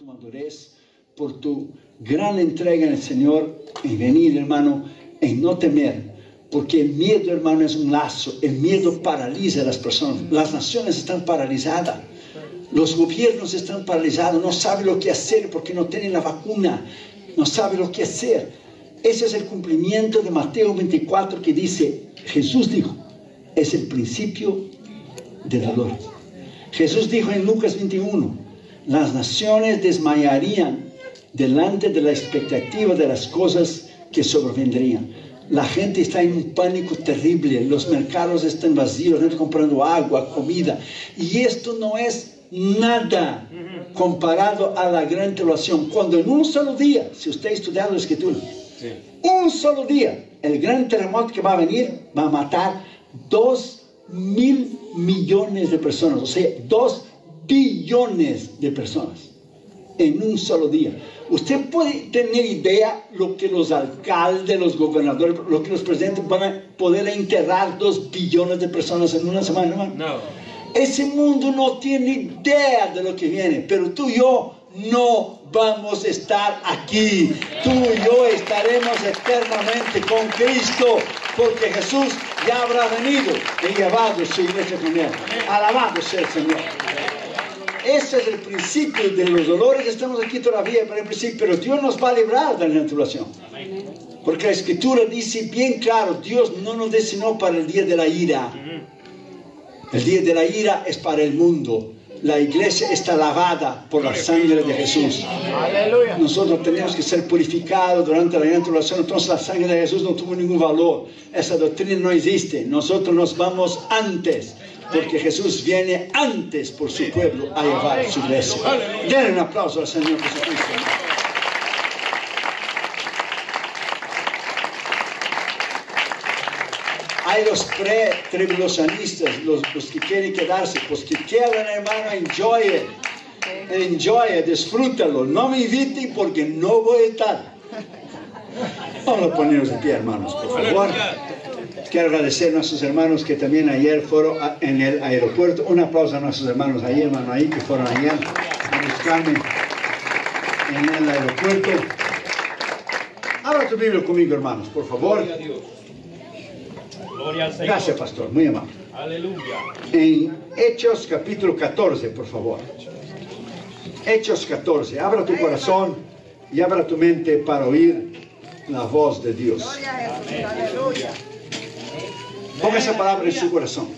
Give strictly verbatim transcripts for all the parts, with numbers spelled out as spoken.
tu madurez, por tu gran entrega en el Señor, en venir, hermano, en no temer. Porque el miedo, hermano, es un lazo. El miedo paraliza a las personas. Las naciones están paralizadas. Los gobiernos están paralizados. No saben lo que hacer porque no tienen la vacuna. No saben lo que hacer. Ese es el cumplimiento de Mateo veinticuatro que dice, Jesús dijo, es el principio del dolor. Jesús dijo en Lucas veintiuno, las naciones desmayarían delante de la expectativa de las cosas que sobrevendrían. La gente está en un pánico terrible, los mercados están vacíos, la gente comprando agua, comida, y esto no es nada comparado a la gran tribulación, cuando en un solo día, si usted ha estudiado la Escritura, sí. un solo día, el gran terremoto que va a venir va a matar dos mil millones de personas, o sea, dos billones de personas en un solo día. Usted puede tener idea lo que los alcaldes, los gobernadores, lo que los presidentes van a poder enterrar dos billones de personas en una semana, hermano. No. Ese mundo no tiene idea de lo que viene, pero tú y yo no vamos a estar aquí. Tú y yo estaremos eternamente con Cristo, porque Jesús ya habrá venido y llevado su iglesia con él. Alabado sea el Señor. Ese es el principio de los dolores. Estamos aquí todavía para el principio, pero Dios nos va a librar de la tribulación. Porque la Escritura dice bien claro, Dios no nos destinó para el día de la ira. El día de la ira es para el mundo. La iglesia está lavada por la sangre de Jesús. Aleluya. Nosotros tenemos que ser purificados durante la gran tribulación. Entonces la sangre de Jesús no tuvo ningún valor. Esa doctrina no existe. Nosotros nos vamos antes, porque Jesús viene antes por su pueblo a llevar su iglesia. Denle un aplauso al Señor Jesucristo. Hay los pre-tribulacionistas, los, los que quieren quedarse, los que quedan, hermano, enjoy it, enjoy it, disfrútalo. No me inviten porque no voy a estar. Vamos a ponernos de pie, hermanos, por favor. Quiero agradecer a nuestros hermanos que también ayer fueron a, en el aeropuerto. Un aplauso a nuestros hermanos ahí, hermano, ahí, que fueron ayer a buscarme en el aeropuerto. Abra tu Biblia conmigo, hermanos, por favor. Gloria a Dios. Gloria al Señor. Gracias, pastor, muy amable. Aleluya. En Hechos capítulo catorce, por favor. Hechos catorce. Abra tu corazón y abra tu mente para oír la voz de Dios. Aleluya. Ponga esa palabra en su corazón.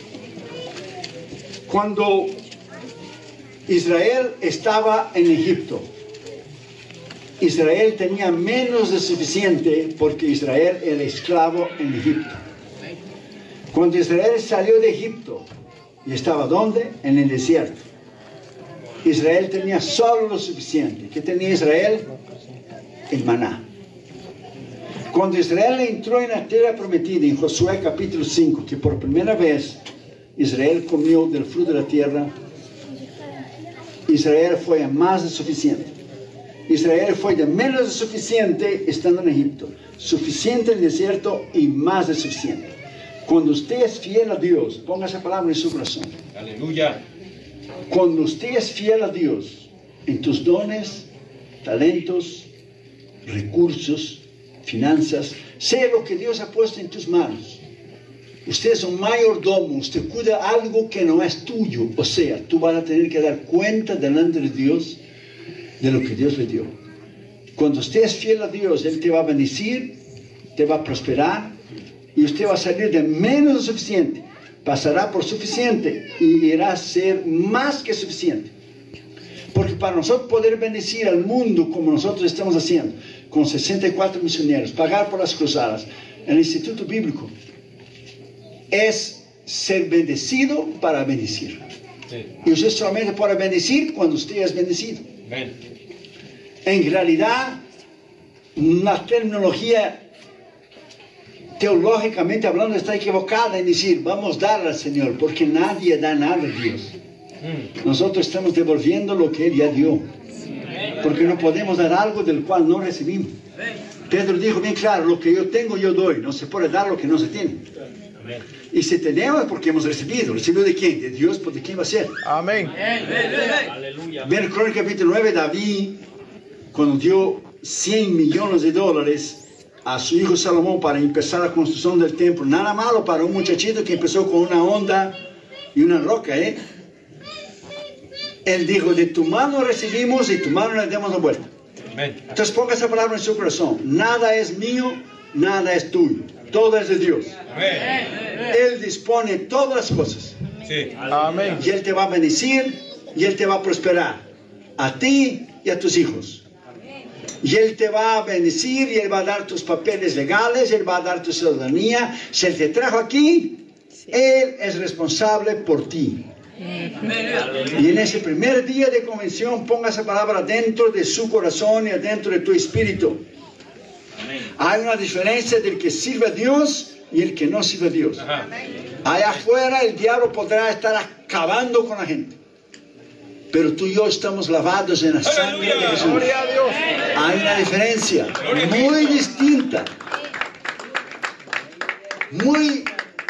Cuando Israel estaba en Egipto, Israel tenía menos de suficiente porque Israel era esclavo en Egipto. Cuando Israel salió de Egipto, y estaba ¿dónde? En el desierto. Israel tenía solo lo suficiente. ¿Qué tenía Israel? El maná. Cuando Israel entró en la tierra prometida, en Josué capítulo cinco, que por primera vez Israel comió del fruto de la tierra, Israel fue a más de suficiente. Israel fue de menos de suficiente estando en Egipto, suficiente en el desierto y más de suficiente. Cuando usted es fiel a Dios, ponga esa palabra en su corazón. Aleluya. Cuando usted es fiel a Dios en tus dones, talentos, recursos, finanzas, sea lo que Dios ha puesto en tus manos. Usted es un mayordomo, usted cuida algo que no es tuyo. O sea, tú vas a tener que dar cuenta delante de Dios de lo que Dios le dio. Cuando usted es fiel a Dios, Él te va a bendecir, te va a prosperar, y usted va a salir de menos de suficiente, pasará por suficiente y irá a ser más que suficiente. Porque para nosotros poder bendecir al mundo como nosotros estamos haciendo, con sesenta y cuatro misioneros, pagar por las cruzadas, el Instituto Bíblico, es ser bendecido para bendecir. Sí. Y usted solamente podrá bendecir cuando usted es bendecido. Bien. En realidad, la tecnología, teológicamente hablando, está equivocada en decir, vamos a dar al Señor, porque nadie da nada a Dios. Mm. Nosotros estamos devolviendo lo que Él ya dio. Porque no podemos dar algo del cual no recibimos. Pedro dijo bien claro, lo que yo tengo yo doy, no se puede dar lo que no se tiene. Amén. Y si tenemos, porque hemos recibido. ¿Recibido de quién? De Dios, ¿por de quién va a ser? Amén. Aleluya. Ver el Crónica capítulo nueve, David, cuando dio cien millones de dólares a su hijo Salomón para empezar la construcción del templo. Nada malo para un muchachito que empezó con una onda y una roca, ¿eh? Él dijo, de tu mano recibimos y tu mano le demos la vuelta. Amén. Entonces ponga esa palabra en su corazón. Nada es mío, nada es tuyo. Todo es de Dios. Amén. Él dispone todas las cosas. Sí. Amén. Y Él te va a bendecir y Él te va a prosperar. A ti y a tus hijos. Y Él te va a bendecir y Él va a dar tus papeles legales, Él va a dar tu ciudadanía. Si Él te trajo aquí, Él es responsable por ti. Y en ese primer día de convención, ponga esa palabra dentro de su corazón y adentro de tu espíritu. Hay una diferencia del que sirve a Dios y el que no sirve a Dios. Ajá. Allá afuera el diablo podrá estar acabando con la gente. Pero tú y yo estamos lavados en la sangre de Aleluya. Jesús. Gloria a Dios. Hay una diferencia Gloria a muy Cristo. distinta. Muy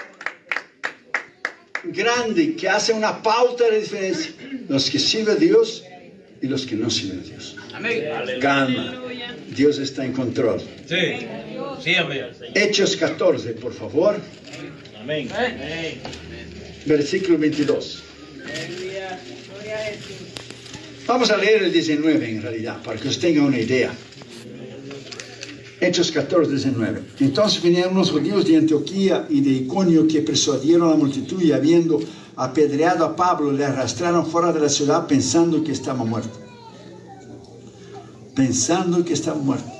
grande, que hace una pauta de diferencia. Los que sirven a Dios y los que no sirven a Dios. Calma. Dios está en control. Sí. Sí, amén. Hechos catorce, por favor. Amén. Versículo veintidós. Vamos a leer el diecinueve en realidad, para que os tengan una idea. Hechos catorce, diecinueve. Entonces vinieron unos judíos de Antioquía y de Iconio que persuadieron a la multitud y habiendo apedreado a Pablo, le arrastraron fuera de la ciudad pensando que estaba muerto. Pensando que estaba muerto.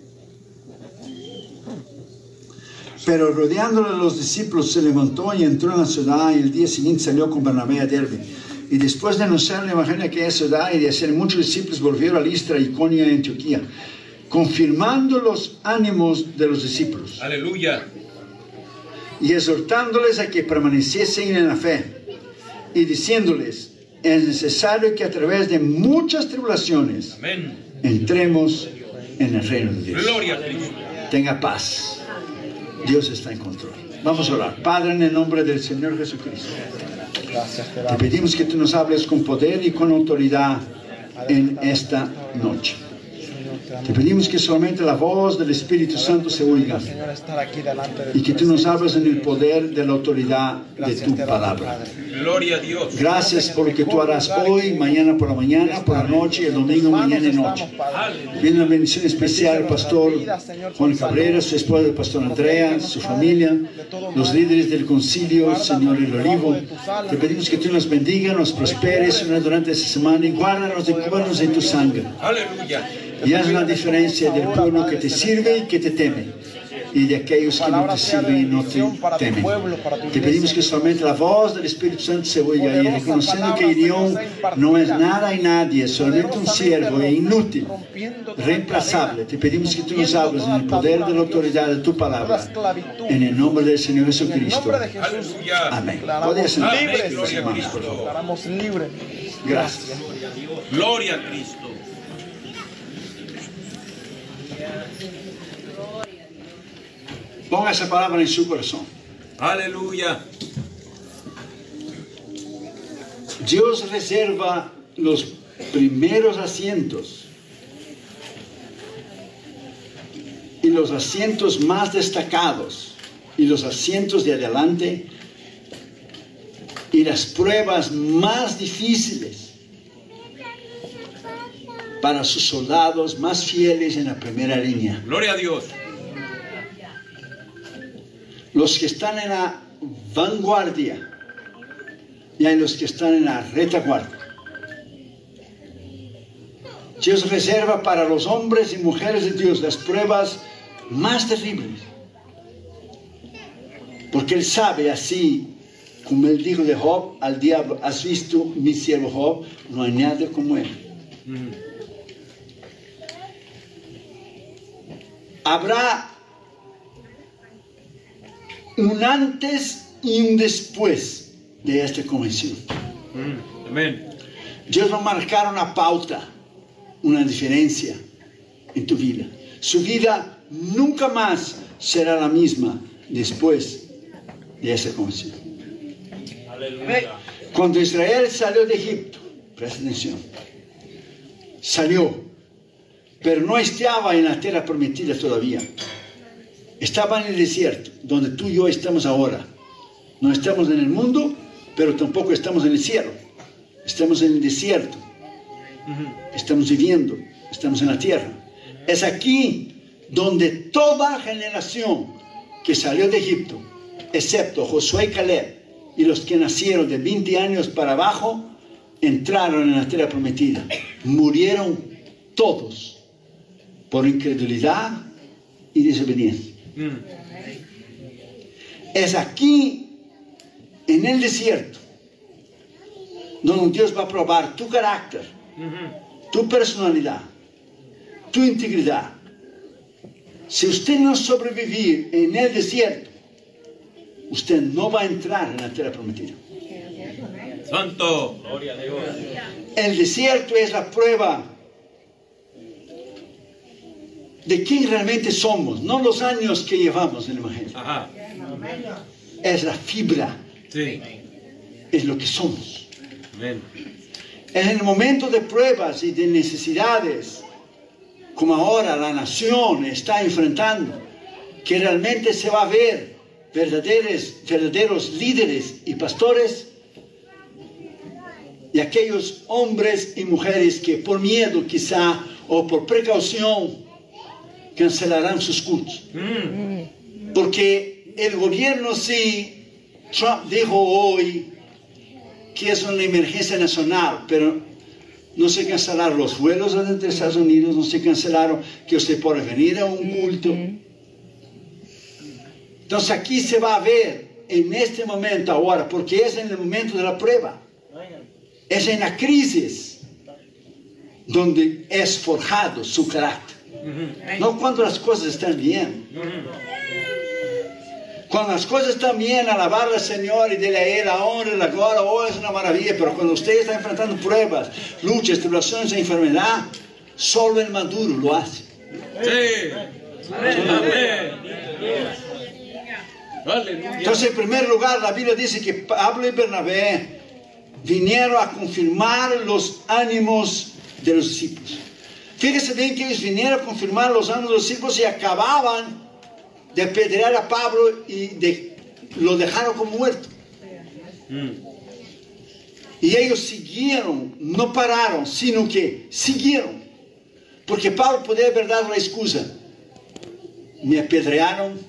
Pero rodeándole los discípulos se levantó y entró en la ciudad y el día siguiente salió con Bernabé a Derbe. Y después de anunciar el evangelio en aquella ciudad y de hacer muchos discípulos, volvieron a Listra, Iconio y Antioquía, confirmando los ánimos de los discípulos Aleluya. y exhortándoles a que permaneciesen en la fe y diciéndoles, es necesario que a través de muchas tribulaciones Amén. entremos en el reino de Dios. Gloria a Cristo. Tenga paz. Dios está en control. Vamos a orar. Padre, en el nombre del Señor Jesucristo, Gracias te te damos. pedimos que tú nos hables con poder y con autoridad en esta noche. Te pedimos que solamente la voz del Espíritu Santo se oiga Señor, estar aquí delante de y que tú nos hables en el poder de la autoridad de Gracias tu te damos, palabra. Padre. Gloria a Dios. Gracias por lo que tú harás hoy, mañana por la mañana, por la noche, el domingo, mañana y noche. Viene una bendición especial al pastor Juan Cabrera, su esposa, el pastor Andrea, su familia, los líderes del concilio, Señor El Olivo. Te pedimos que tú nos bendiga, nos prosperes Señor, durante esta semana y guárdanos y cúbranos en tu sangre. Aleluya. Y haz la diferencia del pueblo que te sirve y que te teme, y de aquellos que no te sirven y no te temen. Te pedimos que solamente la voz del Espíritu Santo se oiga y reconociendo que Irión no es nada y nadie, solamente un siervo e inútil, reemplazable. Te pedimos que tú nos hables en el poder de la autoridad de tu palabra, en el nombre del Señor En Jesucristo. nombre de Jesús. Aleluya. Amén. Declaramos Podría sentarse, libres, Gloria a Señor. Cristo. Declaramos libres. Gracias. Gloria a Cristo. Ponga esa palabra en su corazón. Aleluya. Dios reserva los primeros asientos y los asientos más destacados y los asientos de adelante y las pruebas más difíciles para sus soldados más fieles en la primera línea. Gloria a Dios. Los que están en la vanguardia y hay los que están en la retaguardia. Dios reserva para los hombres y mujeres de Dios las pruebas más terribles. Porque Él sabe, así como Él dijo de Job al diablo, has visto mi siervo Job, no hay nadie como Él. Habrá un antes y un después de esta convención. Amén. Dios va a marcar una pauta, una diferencia en tu vida. Su vida nunca más será la misma después de esa condición. Cuando Israel salió de Egipto, presta atención, salió, pero no estaba en la tierra prometida todavía. Estaba en el desierto, donde tú y yo estamos ahora. No estamos en el mundo, pero tampoco estamos en el cielo. Estamos en el desierto. Estamos viviendo, estamos en la tierra. Es aquí donde toda generación que salió de Egipto, excepto Josué y Caleb, y los que nacieron de veinte años para abajo, entraron en la tierra prometida. Murieron todos por incredulidad y desobediencia. Mm. Es aquí, en el desierto, donde Dios va a probar tu carácter, uh-huh. tu personalidad, tu integridad. Si usted no sobrevivir en el desierto, usted no va a entrar en la tierra prometida. Santo, gloria a Dios. El desierto es la prueba de quién realmente somos, no los años que llevamos en el Evangelio. Ajá. Es la fibra, sí. Es lo que somos. Amén. Es en el momento de pruebas y de necesidades, como ahora la nación está enfrentando, que realmente se va a ver verdaderos, verdaderos líderes y pastores, y aquellos hombres y mujeres que por miedo quizá o por precaución cancelarán sus cultos. Mm. Porque el gobierno, sí, Trump dijo hoy que es una emergencia nacional, pero no se cancelaron los vuelos entre Estados Unidos, no se cancelaron que usted pueda venir a un culto. Entonces aquí se va a ver en este momento ahora, porque es en el momento de la prueba, es en la crisis donde es forjado su carácter. No cuando las cosas están bien. Cuando las cosas están bien, alabar al Señor y darle a Él la honra y la gloria, oh, es una maravilla. Pero cuando usted está enfrentando pruebas, luchas, tribulaciones e enfermedad, solo el maduro lo hace. Sí. Amén. Entonces, en primer lugar, la Biblia dice que Pablo y Bernabé vinieron a confirmar los ánimos de los discípulos. Fíjese bien que ellos vinieron a confirmar los ánimos de los discípulos y acababan de apedrear a Pablo y de, lo dejaron como muerto. Mm. Y ellos siguieron, no pararon, sino que siguieron. Porque Pablo podía haber dado la excusa: me apedrearon,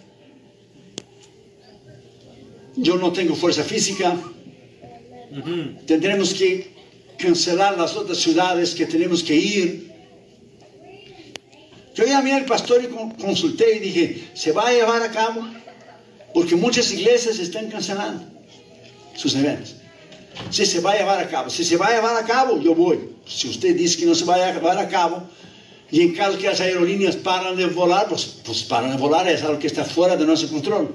yo no tengo fuerza física, uh-huh. tendremos que cancelar las otras ciudades que tenemos que ir. Yo llamé al pastor y consulté y dije, ¿se va a llevar a cabo? Porque muchas iglesias están cancelando sus eventos. Si se va a llevar a cabo, si se va a llevar a cabo, yo voy. Si usted dice que no se va a llevar a cabo, y en caso que las aerolíneas paran de volar, pues, pues paran de volar, es algo que está fuera de nuestro control.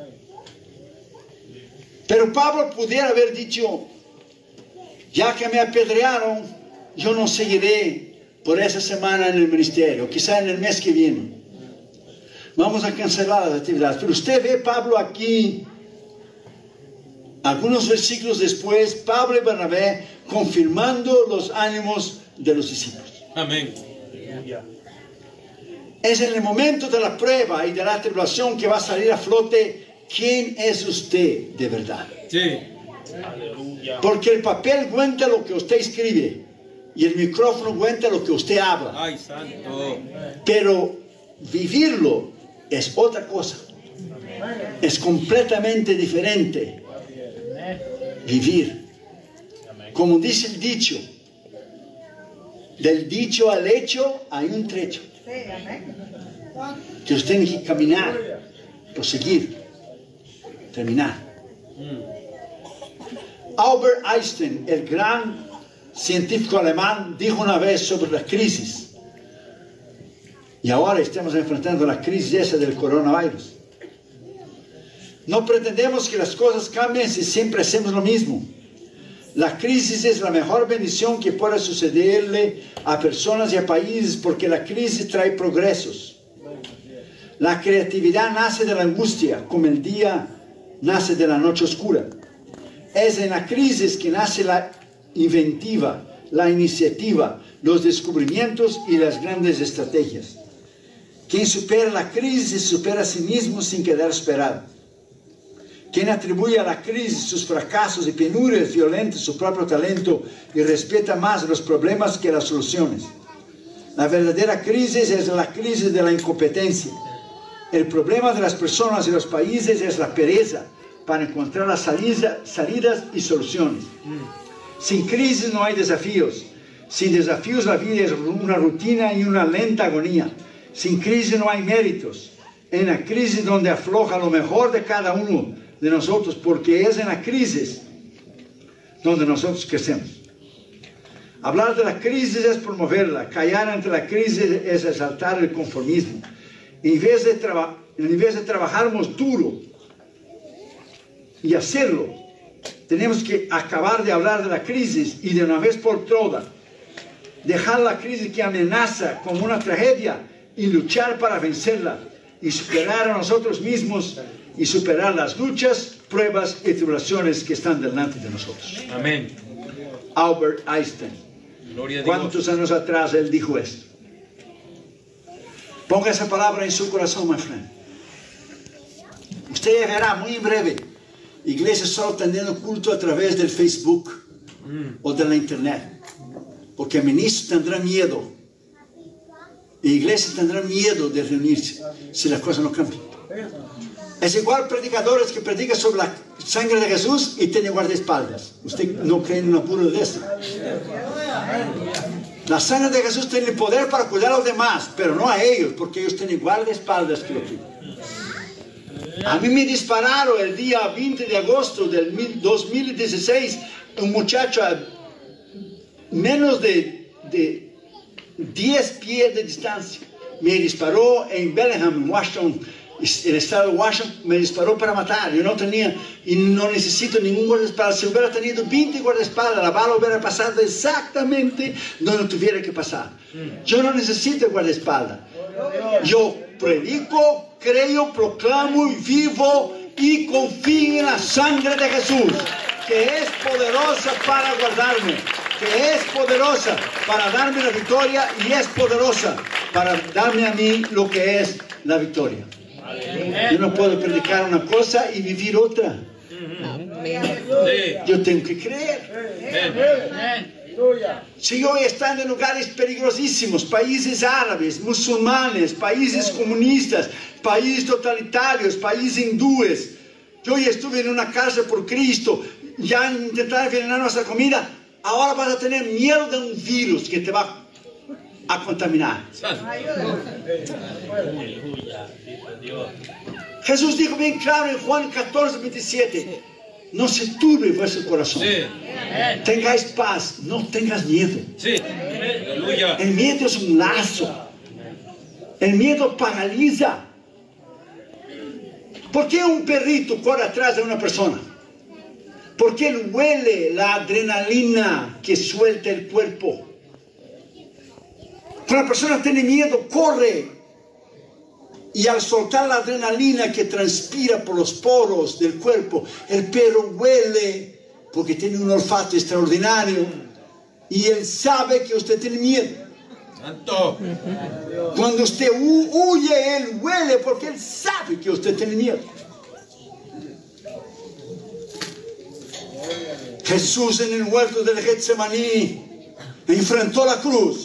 Pero Pablo pudiera haber dicho, ya que me apedrearon, yo no seguiré por esa semana en el ministerio, quizá en el mes que viene. Vamos a cancelar las actividades. Pero usted ve Pablo aquí, algunos versículos después, Pablo y Bernabé confirmando los ánimos de los discípulos. Amén. Es en el momento de la prueba y de la tribulación que va a salir a flote quién es usted de verdad. Sí. Porque el papel cuenta lo que usted escribe y el micrófono cuenta lo que usted habla. Ay, santo. Pero vivirlo es otra cosa. Es completamente diferente. Vivir. Como dice el dicho, del dicho al hecho hay un trecho. Que usted tiene que caminar, proseguir, terminar. Albert Einstein, el gran científico alemán, dijo una vez sobre la crisis, y ahora estamos enfrentando la crisis esa del coronavirus: no pretendemos que las cosas cambien si siempre hacemos lo mismo. La crisis es la mejor bendición que pueda sucederle a personas y a países, porque la crisis trae progresos. La creatividad nace de la angustia, como el día nace de la noche oscura. Es en la crisis que nace la inventiva, la iniciativa, los descubrimientos y las grandes estrategias. Quien supera la crisis supera a sí mismo sin quedar superado. Quien atribuye a la crisis sus fracasos y penurias violentas su propio talento y respeta más los problemas que las soluciones. La verdadera crisis es la crisis de la incompetencia. El problema de las personas y los países es la pereza para encontrar las salida, salidas y soluciones. Sin crisis no hay desafíos. Sin desafíos la vida es una rutina y una lenta agonía. Sin crisis no hay méritos. En la crisis donde afloja lo mejor de cada uno de nosotros, porque es en la crisis donde nosotros crecemos. Hablar de la crisis es promoverla. Callar ante la crisis es exaltar el conformismo. En vez de, traba, en vez de trabajarnos duro y hacerlo, tenemos que acabar de hablar de la crisis y de una vez por todas dejar la crisis que amenaza como una tragedia y luchar para vencerla y superar a nosotros mismos y superar las luchas, pruebas y tribulaciones que están delante de nosotros. Amén. Albert Einstein. Gloria a Dios. ¿Cuántos años atrás él dijo esto? Ponga esa palabra en su corazón, my friend. Usted verá muy en breve iglesias solo teniendo culto a través del Facebook mm. o de la internet, porque ministros tendrán miedo y iglesias tendrán miedo de reunirse si las cosas no cambian. Es igual predicadores que predican sobre la sangre de Jesús y tienen guardaespaldas. ¿Usted no cree en una burla de esto? La sangre de Jesús tiene el poder para cuidar a los demás, pero no a ellos, porque ellos tienen guardaespaldas que lo cuidan. A mí me dispararon el día veinte de agosto del dos mil dieciséis, un muchacho a menos de, de diez pies de distancia. Me disparó en Bellingham, Washington, el estado de Washington, me disparó para matar. Yo no tenía y no necesito ningún guardaespaldas. Si hubiera tenido veinte guardaespaldas, la bala hubiera pasado exactamente donde tuviera que pasar. Yo no necesito guardaespaldas. Yo predico, creo, proclamo y vivo y confío en la sangre de Jesús, que es poderosa para guardarme, que es poderosa para darme la victoria y es poderosa para darme a mí lo que es la victoria. Yo no puedo predicar una cosa y vivir otra. Yo tengo que creer. Si hoy están en lugares peligrosísimos, países árabes, musulmanes, países comunistas, países totalitarios, países hindúes. Yo hoy estuve en una cárcel por Cristo, ya intentaron envenenar nuestra comida. Ahora vas a tener miedo de un virus que te va a contaminar. Jesús dijo bien claro en Juan catorce, veintisiete: no se turbe vuestro corazón. Sí. Tengáis paz, no tengas miedo. Sí. El miedo es un lazo. El miedo paraliza. ¿Por qué un perrito corre atrás de una persona? Porque él huele la adrenalina que suelta el cuerpo. Cuando la persona tiene miedo, corre. Y al soltar la adrenalina que transpira por los poros del cuerpo, el perro huele porque tiene un olfato extraordinario y él sabe que usted tiene miedo. Santo. Cuando usted huye, él huele porque él sabe que usted tiene miedo. Jesús en el huerto del Getsemaní enfrentó la cruz.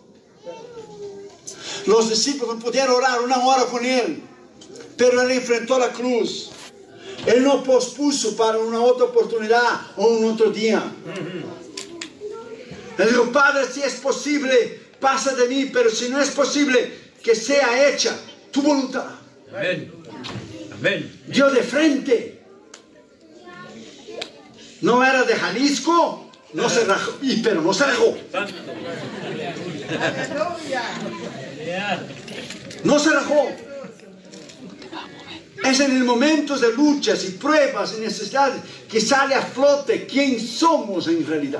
Los discípulos pudieron orar una hora con él, pero él enfrentó la cruz. Él no pospuso para una otra oportunidad o un otro día. Él dijo: Padre, si es posible, pasa de mí, pero si no es posible, que sea hecha tu voluntad. Amén. Amén. Dio de frente. No era de Jalisco, no se rajó, pero no se rajó. No se rajó. Es en el momento de luchas y pruebas y necesidades que sale a flote quién somos en realidad.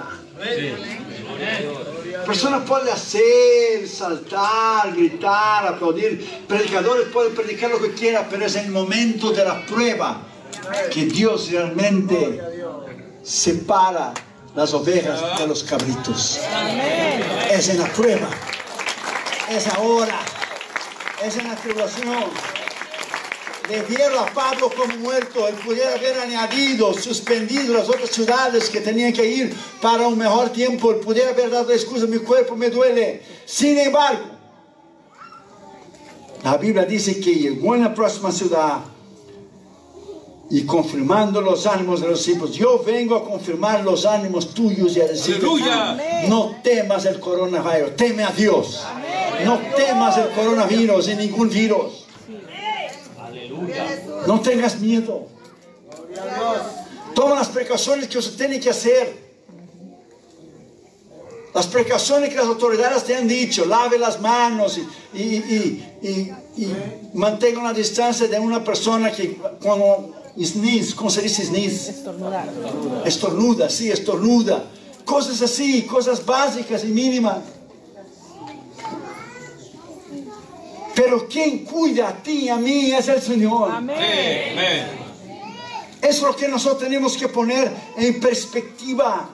La persona puede hacer, saltar, gritar, aplaudir. Predicadores pueden predicar lo que quieran, pero es en el momento de la prueba que Dios realmente separa las ovejas de los cabritos. Es en la prueba, es ahora, es en la tribulación. Le vieron a Pablo como muerto. Él pudiera haber añadido, suspendido las otras ciudades que tenían que ir para un mejor tiempo. Él pudiera haber dado excusa: mi cuerpo me duele. Sin embargo, la Biblia dice que llegó en la próxima ciudad y confirmando los ánimos de los discípulos. Yo vengo a confirmar los ánimos tuyos y a decir: no temas el coronavirus, teme a Dios. Amén. No temas el coronavirus y ningún virus. No tengas miedo. Toma las precauciones que usted tiene que hacer. Las precauciones que las autoridades te han dicho. Lave las manos y, y, y, y, y mantenga una distancia de una persona que cuando sneeze, ¿cómo se dice sneeze? Estornuda. Estornuda, sí, estornuda. Cosas así, cosas básicas y mínimas. Pero quien cuida a ti y a mí es el Señor. Amén. Es lo que nosotros tenemos que poner en perspectiva.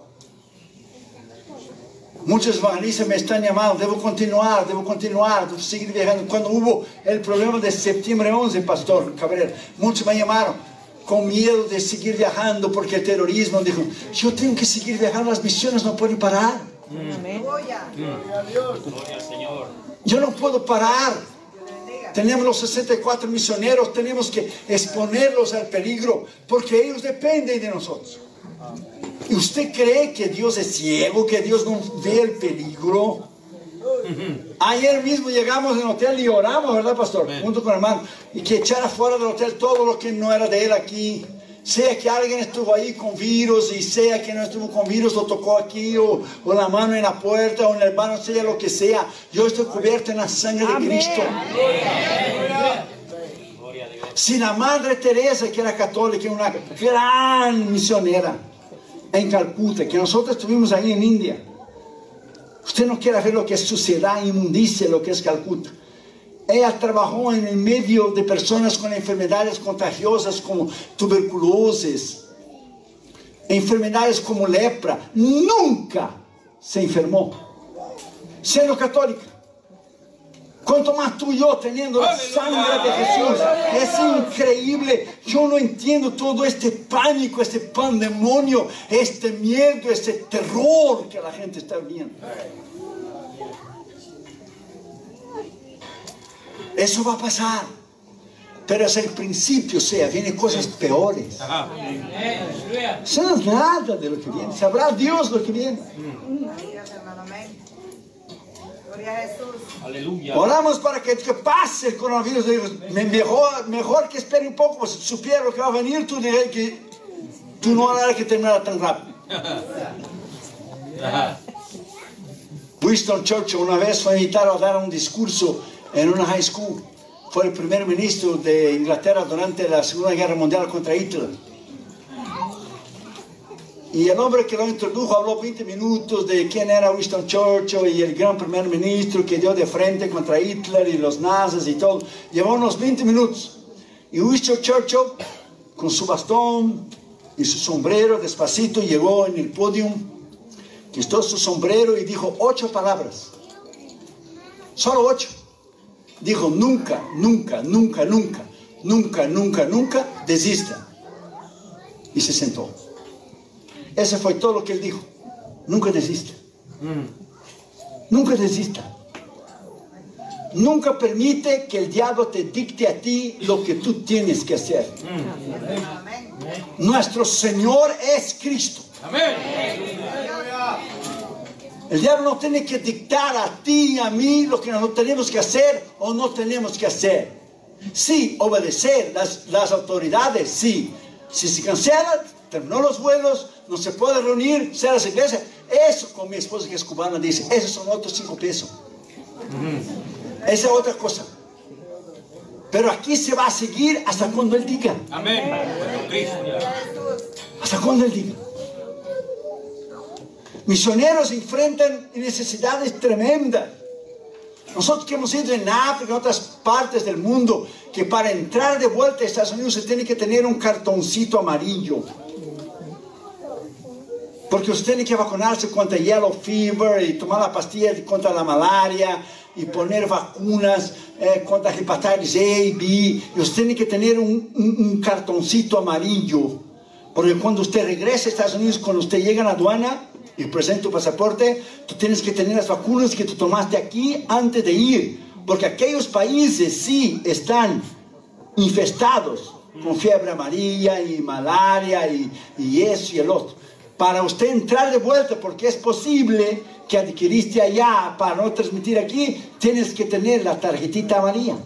Muchos evangelistas me están llamando: debo continuar, debo continuar, debo seguir viajando. Cuando hubo el problema de septiembre once, Pastor Cabrera, muchos me llamaron con miedo de seguir viajando porque el terrorismo. Dijo: yo tengo que seguir viajando, las misiones no pueden parar. Amén. Gloria a Dios. Gloria al Señor. Yo no puedo parar. Tenemos los sesenta y cuatro misioneros, tenemos que exponerlos al peligro porque ellos dependen de nosotros. ¿Y usted cree que Dios es ciego, que Dios no ve el peligro? Ayer mismo llegamos en el hotel y oramos, ¿verdad, pastor? Amén. Junto con el hermano, y que echara fuera del hotel todo lo que no era de él aquí. Sea que alguien estuvo ahí con virus y sea que no estuvo con virus, lo tocó aquí o, o la mano en la puerta o en el hermano, sea lo que sea. Yo estoy cubierto en la sangre de Amén. Cristo. Amén. Si la Madre Teresa, que era católica, una gran misionera en Calcuta, que nosotros estuvimos ahí en India. Usted no quiere ver lo que es suciedad, inmundicia, lo que es Calcuta. Ella trabajó en el medio de personas con enfermedades contagiosas como tuberculosis, enfermedades como lepra. Nunca se enfermó, siendo católica. Cuanto más tú y yo teniendo la sangre de Jesús. Es increíble. Yo no entiendo todo este pánico, este pandemonio, este miedo, este terror que la gente está viendo. Eso va a pasar, pero es el principio, o sea, vienen cosas peores. Eso no es nada de lo que viene, sabrá Dios lo que viene. Oramos para que, que pase el coronavirus. Mejor, mejor que espere un poco, pues, si supiera lo que va a venir, tú dirías que tú no harás que terminara tan rápido. Winston Churchill una vez fue invitado a dar un discurso en una high school. Fue el primer ministro de Inglaterra durante la Segunda Guerra Mundial contra Hitler. Y el hombre que lo introdujo habló veinte minutos de quién era Winston Churchill y el gran primer ministro que dio de frente contra Hitler y los nazis y todo. Llevó unos veinte minutos. Y Winston Churchill, con su bastón y su sombrero, despacito llegó en el podio, quitó su sombrero y dijo ocho palabras. Solo ocho. Dijo: nunca, nunca, nunca, nunca, nunca, nunca, nunca desista. Y se sentó. Eso fue todo lo que él dijo. Nunca desista. Mm. Nunca desista. Nunca permite que el diablo te dicte a ti lo que tú tienes que hacer. Mm. Nuestro Señor es Cristo. Amén. El diablo no tiene que dictar a ti y a mí lo que nosotros tenemos que hacer o no tenemos que hacer. Sí, obedecer las, las autoridades, sí. Si se cancelan, terminó los vuelos, no se puede reunir, sea las iglesias. Eso, con mi esposa que es cubana, dice, esos son otros cinco pesos. Uh-huh. Esa es otra cosa. Pero aquí se va a seguir hasta cuando Él diga. Amén. Hasta cuando Él diga. Misioneros enfrentan necesidades tremendas. Nosotros que hemos ido en África, en otras partes del mundo, que para entrar de vuelta a Estados Unidos se tiene que tener un cartoncito amarillo. Porque usted tiene que vacunarse contra yellow fever y tomar la pastilla contra la malaria y poner vacunas eh, contra hepatitis A y B. Y usted tiene que tener un, un, un cartoncito amarillo. Porque cuando usted regresa a Estados Unidos, cuando usted llega a la aduana y presenta tu pasaporte, tú tienes que tener las vacunas que tú tomaste aquí antes de ir. Porque aquellos países sí están infestados con fiebre amarilla y malaria y, y eso y el otro. Para usted entrar de vuelta, porque es posible que adquiriste allá para no transmitir aquí, tienes que tener la tarjetita amarilla.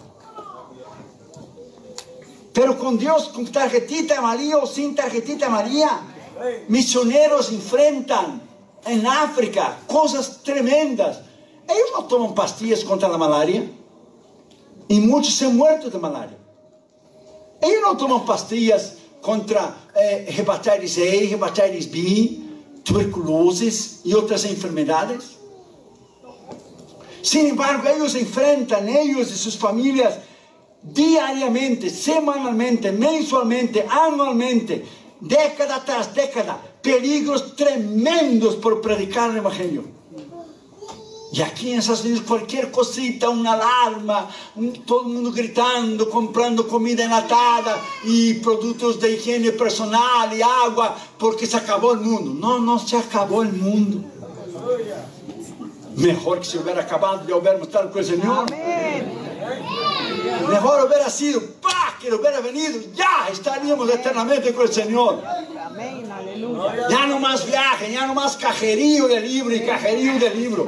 Pero con Dios, con tarjetita amarilla o sin tarjetita amarilla, misioneros enfrentan en África cosas tremendas. Ellos no toman pastillas contra la malaria y muchos se han muerto de malaria. Ellos no toman pastillas contra eh, hepatitis A, hepatitis B, tuberculosis y otras enfermedades. Sin embargo, ellos enfrentan, ellos y sus familias, diariamente, semanalmente, mensualmente, anualmente, década tras década, peligros tremendos por predicar el Evangelio. Y aquí en Estados Unidos cualquier cosita, una alarma, un, todo el mundo gritando, comprando comida enlatada y productos de higiene personal y agua, porque se acabó el mundo. No, no se acabó el mundo. Mejor que se hubiera acabado de hubiéramos estado con el Señor. Mejor hubiera sido, ¡pah!, que hubiera venido, ya estaríamos eternamente con el Señor. Ya no más viaje, ya no más cajerío de libro y cajerío de libro.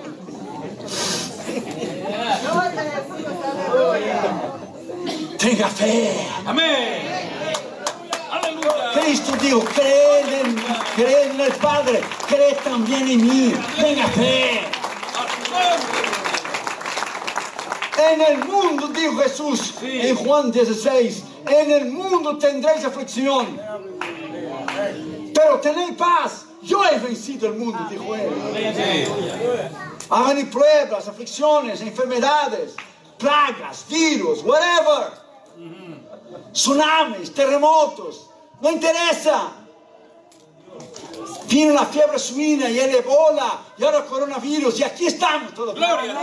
Tenga fe. Amén. Aleluya. Cristo dijo, creed en, creed en el Padre, creed también en mí. Tenga fe. En el mundo, dijo Jesús, sí, en Juan dieciséis, en el mundo tendréis aflicción, pero tened paz, yo he vencido el mundo, dijo él. Hagan pruebas, aflicciones, enfermedades, plagas, virus, whatever, tsunamis, terremotos, no interesa. Vino la fiebre suina y el ebola y ahora coronavirus y aquí estamos todos. Gloria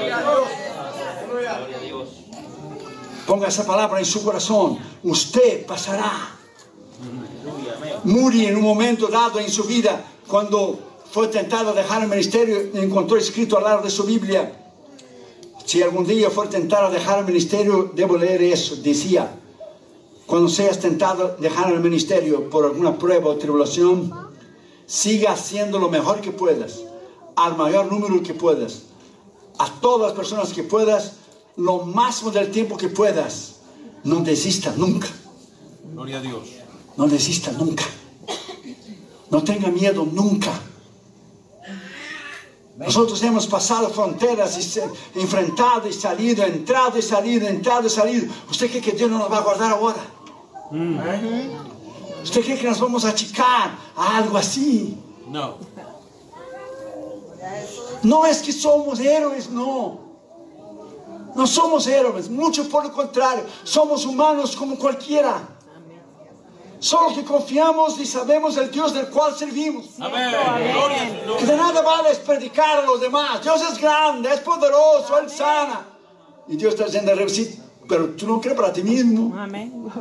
a Dios. Ponga esa palabra en su corazón. Usted pasará. Muri en un momento dado en su vida, cuando fue tentado a dejar el ministerio, encontró escrito al lado de su Biblia. Si algún día fue tentado a dejar el ministerio, debo leer eso. Decía, cuando seas tentado a dejar el ministerio por alguna prueba o tribulación, siga haciendo lo mejor que puedas, al mayor número que puedas, a todas las personas que puedas, lo máximo del tiempo que puedas. No desista nunca. Gloria a Dios. No desista nunca. No tenga miedo nunca. Nosotros hemos pasado fronteras y se, enfrentado y salido, entrado y salido, entrado y salido. ¿Usted cree que Dios no nos va a guardar ahora? Mm. ¿Usted cree que nos vamos a achicar a algo así? No. No es que somos héroes, no. No somos héroes, mucho por el contrario. Somos humanos como cualquiera. Solo que confiamos y sabemos el Dios del cual servimos. Amén. Que de nada vale es predicar a los demás. Dios es grande, es poderoso, Él sana. Y Dios está diciendo, sí, pero tú no crees para ti mismo. Amén.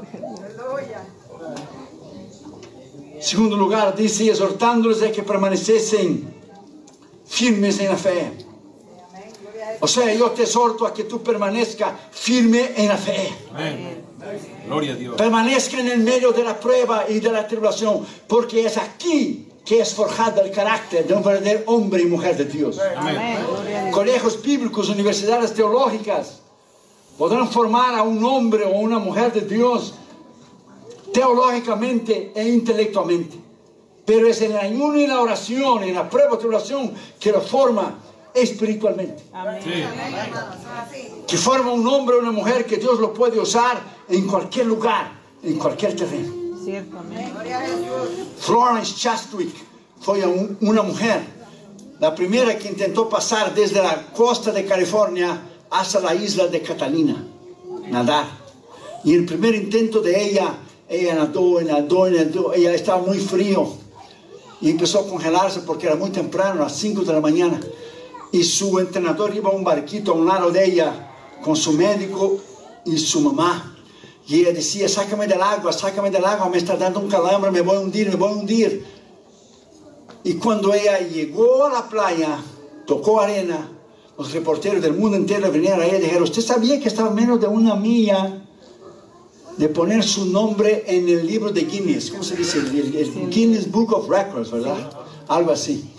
Segundo lugar, dice, exhortándoles a que permaneciesen firmes en la fe. O sea, yo te exhorto a que tú permanezcas firme en la fe. Amén. Gloria a Dios. Permanezca en el medio de la prueba y de la tribulación, porque es aquí que es forjado el carácter de un verdadero hombre y mujer de Dios. Amén. Colegios bíblicos, universidades teológicas podrán formar a un hombre o una mujer de Dios teológicamente e intelectualmente, pero es en el ayuno y la oración, en la prueba y tribulación, que lo forma espiritualmente. Amén. Sí. Que forma un hombre o una mujer que Dios lo puede usar en cualquier lugar, en cualquier terreno. Cierto, amén. Florence Chadwick fue un, una mujer la primera que intentó pasar desde la costa de California hasta la isla de Catalina, nadar. Y el primer intento de ella, ella nadó, nadó, nadó, ella estaba muy frío y empezó a congelarse porque era muy temprano, a las cinco de la mañana. Y su entrenador iba a un barquito a un lado de ella con su médico y su mamá. Y ella decía, sácame del agua, sácame del agua, me está dando un calambre, me voy a hundir, me voy a hundir. Y cuando ella llegó a la playa, tocó arena, los reporteros del mundo entero vinieron a ella y dijeron, ¿usted sabía que estaba a menos de una milla de poner su nombre en el libro de Guinness? ¿Cómo se dice? El, el, el Guinness Book of Records, ¿verdad? Algo así.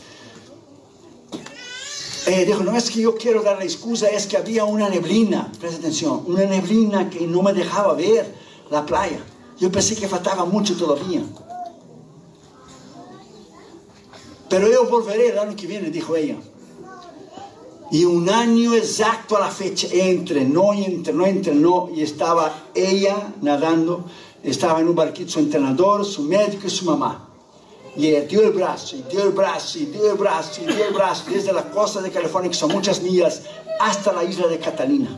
Ella dijo, no es que yo quiero dar la excusa, es que había una neblina, presta atención, una neblina que no me dejaba ver la playa. Yo pensé que faltaba mucho todavía. Pero yo volveré el año que viene, dijo ella. Y un año exacto a la fecha, entrenó y entrenó, entrenó, y estaba ella nadando, estaba en un barquito su entrenador, su médico y su mamá. Y ella dio el brazo, y dio el brazo, y dio el brazo, y dio el brazo, desde la costa de California, que son muchas millas, hasta la isla de Catalina.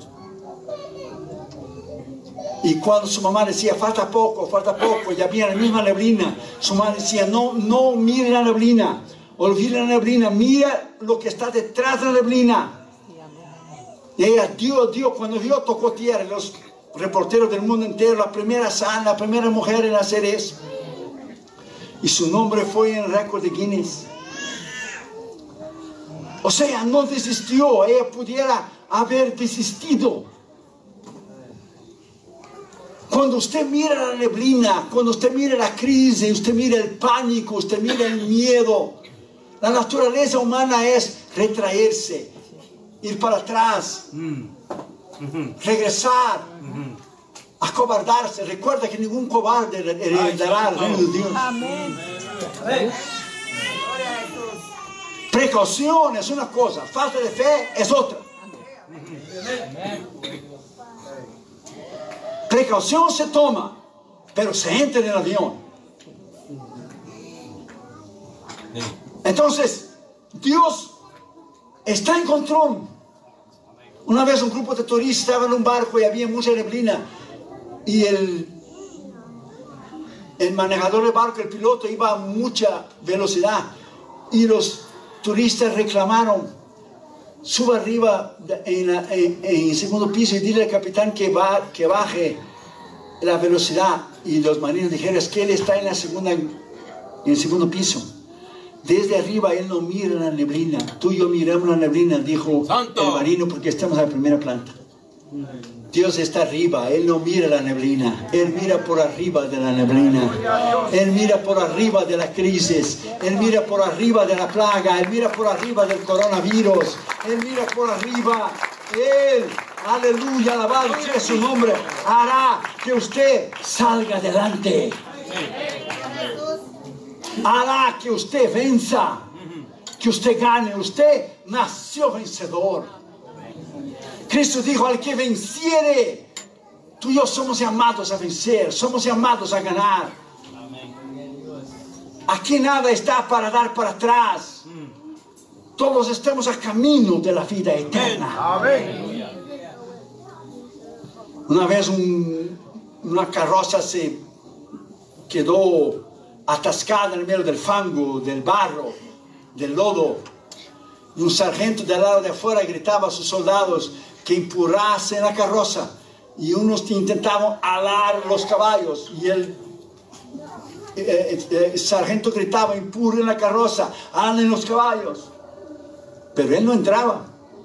Y cuando su mamá decía, falta poco, falta poco, y había la misma neblina, su mamá decía, no, no mire la neblina, olvide la neblina, mira lo que está detrás de la neblina. Y ella dio, dio, cuando dio, tocó tierra. Los reporteros del mundo entero, la primera sal, la primera mujer en hacer eso. Y su nombre fue en el récord de Guinness. O sea, no desistió. Ella pudiera haber desistido. Cuando usted mira la neblina, cuando usted mira la crisis, usted mira el pánico, usted mira el miedo, la naturaleza humana es retraerse, ir para atrás, regresar, acobardarse. Recuerda que ningún cobarde heredará el reino de Dios. Amén. Precaución es una cosa, falta de fe es otra. Precaución se toma, pero se entra en el avión. Entonces, Dios está en control. Una vez un grupo de turistas estaba en un barco y había mucha neblina. Y el, el manejador del barco, el piloto, iba a mucha velocidad. Y los turistas reclamaron, suba arriba en, la, en, en el segundo piso y dile al capitán que, va, que baje la velocidad. Y los marinos dijeron, es que él está en, la segunda, en el segundo piso. Desde arriba él no mira la neblina. Tú y yo miramos la neblina, dijo Santo. El marino, porque estamos en la primera planta. Dios está arriba, Él no mira la neblina, Él mira por arriba de la neblina, Él mira por arriba de la crisis, Él mira por arriba de la plaga, Él mira por arriba del coronavirus, Él mira por arriba, Él, aleluya, alabado sea su nombre, hará que usted salga adelante, hará que usted venza, que usted gane. Usted nació vencedor. Cristo dijo, al que venciere, tú y yo somos llamados a vencer, somos llamados a ganar. Aquí nada está para dar para atrás. Todos estamos a camino de la vida eterna. Amén. Una vez un, una carroza se quedó atascada en el medio del fango, del barro, del lodo. Y un sargento del lado de afuera gritaba a sus soldados que empurrasen la carroza. Y unos intentaban alar los caballos. Y el, el, el, el sargento gritaba, empurren la carroza, alen los caballos. Pero él no entraba.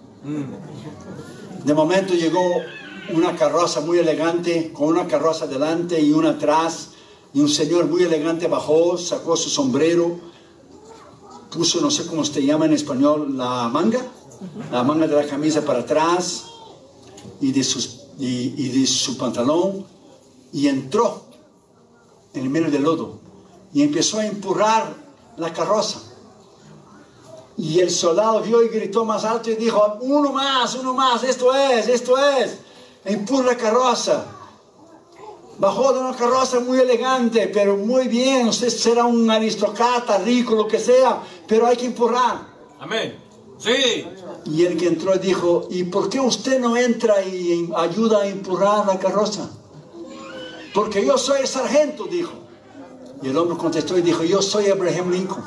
De momento llegó una carroza muy elegante, con una carroza delante y una atrás. Y un señor muy elegante bajó, sacó su sombrero, puso, no sé cómo se llama en español, la manga, la manga de la camisa para atrás y de, sus, y, y de su pantalón, y entró en el medio del lodo y empezó a empurrar la carroza. Y el soldado vio y gritó más alto y dijo, uno más, uno más, esto es, esto es, empurra la carroza. Bajó de una carroza muy elegante, pero muy bien, usted será un aristócrata, rico, lo que sea, pero hay que empurrar. Amén. Sí. Y el que entró dijo, ¿y por qué usted no entra y ayuda a empujar la carroza? Porque yo soy el sargento, dijo. Y el hombre contestó y dijo, yo soy Abraham Lincoln.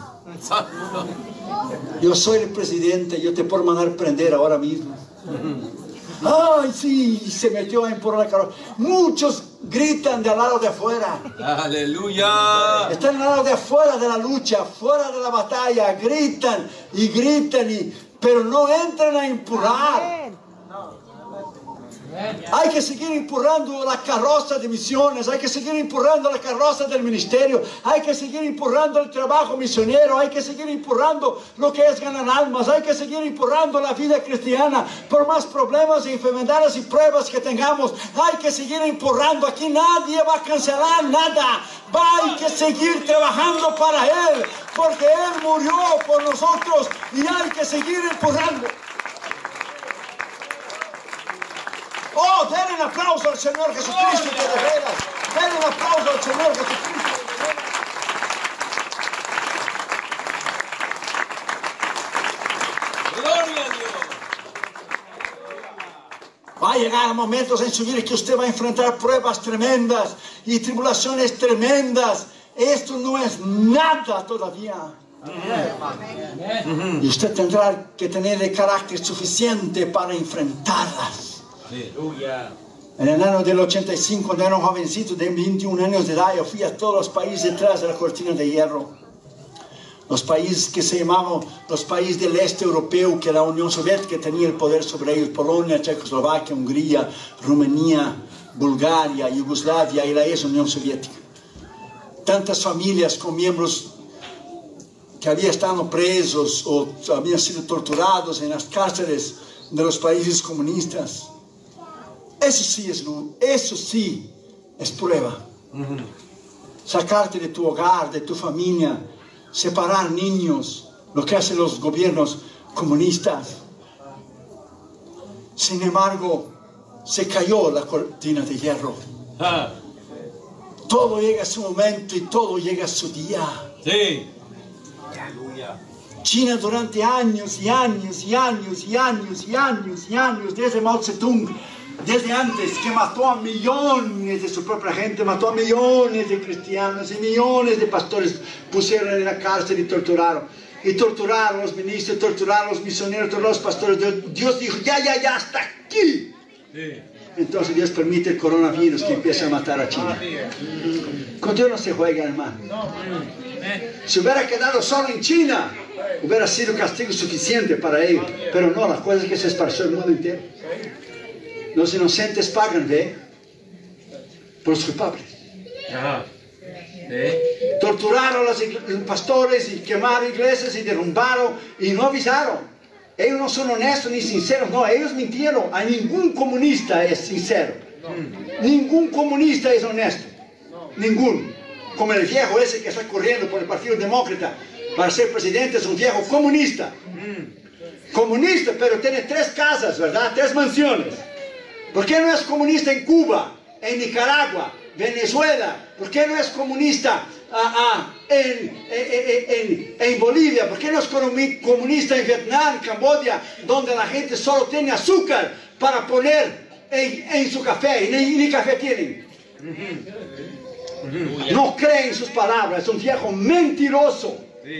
Yo soy el presidente, yo te puedo mandar prender ahora mismo. Ay, sí, se metió a empujar la carroza. Muchos gritan del lado de afuera. Aleluya. Están al lado de afuera de la lucha, fuera de la batalla. Gritan y gritan, y, pero no entran a empujar. Hay que seguir empujando la carroza de misiones, hay que seguir empujando la carroza del ministerio, hay que seguir empujando el trabajo misionero, hay que seguir empujando lo que es ganar almas, hay que seguir empujando la vida cristiana. Por más problemas, enfermedades y pruebas que tengamos, hay que seguir empujando. Aquí nadie va a cancelar nada. Va, hay que seguir trabajando para Él, porque Él murió por nosotros y hay que seguir empujando. Oh, denle un aplauso al Señor Jesucristo, que de veras. Denle un aplauso al Señor Jesucristo. Gloria a Dios. Va a llegar momentos en su vida que usted va a enfrentar pruebas tremendas y tribulaciones tremendas. Esto no es nada todavía. Y usted tendrá que tener el carácter suficiente para enfrentarlas. Aleluya. En el año del ochenta y cinco, cuando era un jovencito de veintiún años de edad, yo fui a todos los países detrás de la cortina de hierro. Los países que se llamaban los países del este europeo, que la Unión Soviética tenía el poder sobre ellos: Polonia, Checoslovaquia, Hungría, Rumanía, Bulgaria, Yugoslavia y la ex Unión Soviética. Tantas familias con miembros que habían estado presos o habían sido torturados en las cárceles de los países comunistas. Eso sí es, eso sí es prueba. Uh-huh. Sacarte de tu hogar, de tu familia, separar niños, lo que hacen los gobiernos comunistas. Sin embargo, se cayó la cortina de hierro. Ah. Todo llega a su momento y todo llega a su día. Sí. China durante años y años y años y años y años y años, desde Mao Zedong, desde antes, que mató a millones de su propia gente, mató a millones de cristianos y millones de pastores, pusieron en la cárcel y torturaron. Y torturaron a los ministros, torturaron a los misioneros, torturaron a los pastores. Dios dijo, ya, ya, ya, hasta aquí. Sí. Entonces Dios permite el coronavirus que empiece a matar a China. Con Dios no se juega, hermano. Si hubiera quedado solo en China, hubiera sido castigo suficiente para ellos. Pero no, la cosa es que se esparció el mundo entero. Los inocentes pagan, ¿ve? Por los culpables. Ajá. ¿Eh? Torturaron a los pastores y quemaron iglesias y derrumbaron y no avisaron. Ellos no son honestos ni sinceros, no, ellos mintieron. A ningún comunista es sincero. No. Ningún comunista es honesto. No. Ninguno. Como el viejo ese que está corriendo por el Partido Demócrata para ser presidente, es un viejo comunista. Mm. Comunista, pero tiene tres casas, ¿verdad? Tres mansiones. ¿Por qué no es comunista en Cuba, en Nicaragua, Venezuela? ¿Por qué no es comunista ah, ah, en, en, en, en Bolivia? ¿Por qué no es comunista en Vietnam, Camboya, donde la gente solo tiene azúcar para poner en, en su café y ni, ni café tienen? No cree en sus palabras, es un viejo mentiroso.